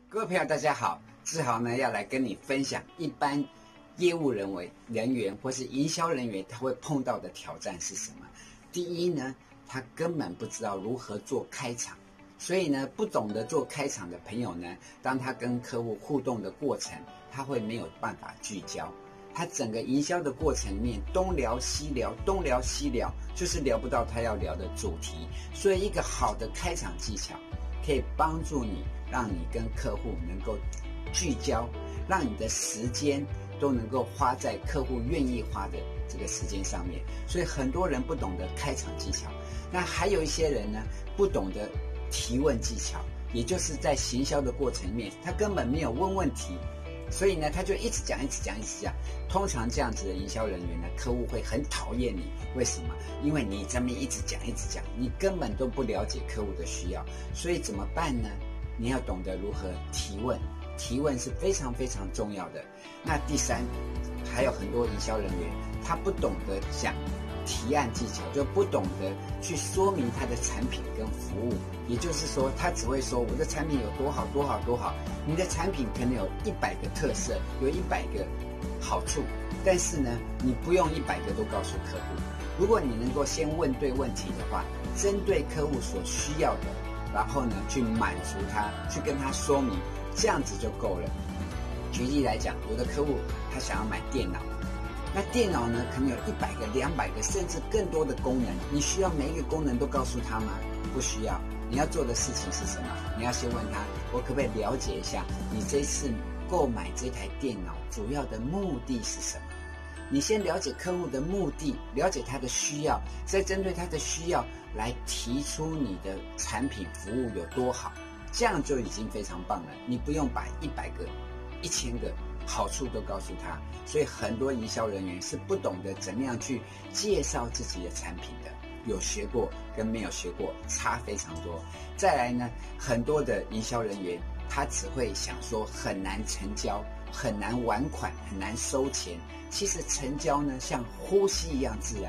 各位朋友，大家好，志豪呢要来跟你分享一般业务人员或是营销人员他会碰到的挑战是什么。第一呢，他根本不知道如何做开场，所以呢，不懂得做开场的朋友呢，当他跟客户互动的过程，他会没有办法聚焦。他整个营销的过程里面东聊西聊，东聊西聊，就是聊不到他要聊的主题。所以一个好的开场技巧可以帮助你，让你跟客户能够聚焦，让你的时间都能够花在客户愿意花的这个时间上面。所以很多人不懂得开场技巧，那还有一些人呢，不懂得提问技巧，也就是在行销的过程里面，他根本没有问问题，所以呢，他就一直讲。通常这样子的营销人员呢，客户会很讨厌你。为什么？因为你这边一直讲，你根本都不了解客户的需要。所以怎么办呢？你要懂得如何提问，提问是非常非常重要的。那第三，还有很多营销人员，他不懂得讲提案技巧，就不懂得去说明他的产品跟服务。也就是说，他只会说我的产品有多好。你的产品可能有100个特色，有100个好处，但是呢，你不用100个都告诉客户。如果你能够先问对问题的话，针对客户所需要的，然后呢，去满足他，去跟他说明，这样子就够了。举例来讲，有的客户他想要买电脑，那电脑呢，可能有100个、200个，甚至更多的功能。你需要每一个功能都告诉他吗？不需要。你要做的事情是什么？你要先问他，我可不可以了解一下你这次购买这台电脑主要的目的是什么？你先了解客户的目的，了解他的需要，再针对他的需要来提出你的产品服务有多好，这样就已经非常棒了。你不用把100个、1000个好处都告诉他。所以很多营销人员是不懂得怎么样去介绍自己的产品的，有学过跟没有学过差非常多。再来呢，很多的营销人员他只会想说很难成交，很难还款，很难收钱。其实成交呢，像呼吸一样自然，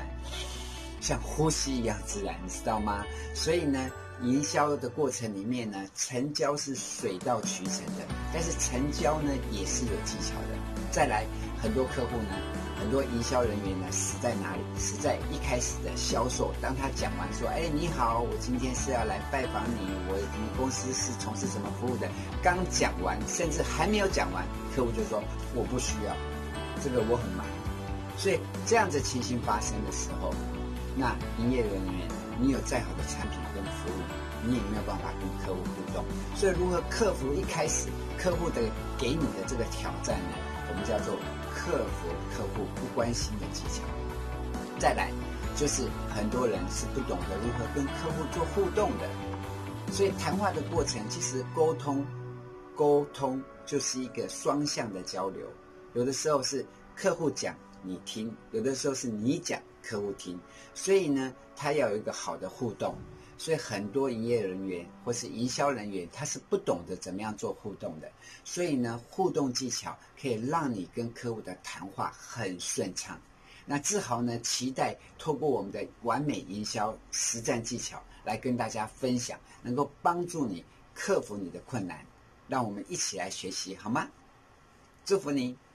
你知道吗？所以呢，营销的过程里面呢，成交是水到渠成的，但是成交呢也是有技巧的。再来，很多客户呢，很多营销人员呢，死在哪里？死在一开始的销售。当他讲完说，你好，我今天是要来拜访你，我们公司是从事什么服务的，刚讲完，甚至还没有讲完，客户就说我不需要，这个我很忙。所以这样子情形发生的时候，那营业人员，你有再好的产品跟服务，你也没有办法跟客户互动。所以如何克服一开始客户的给你的这个挑战呢？我们叫做克服客户不关心的技巧。再来就是很多人是不懂得如何跟客户做互动的。所以谈话的过程，其实沟通就是一个双向的交流。有的时候是客户讲你听，有的时候是你讲客户听。所以呢，他要有一个好的互动。所以很多营业人员或是营销人员，他是不懂得怎么样做互动的。所以呢，互动技巧可以让你跟客户的谈话很顺畅。那志豪呢，期待透过我们的完美营销实战技巧来跟大家分享，能够帮助你克服你的困难。让我们一起来学习好吗？祝福你。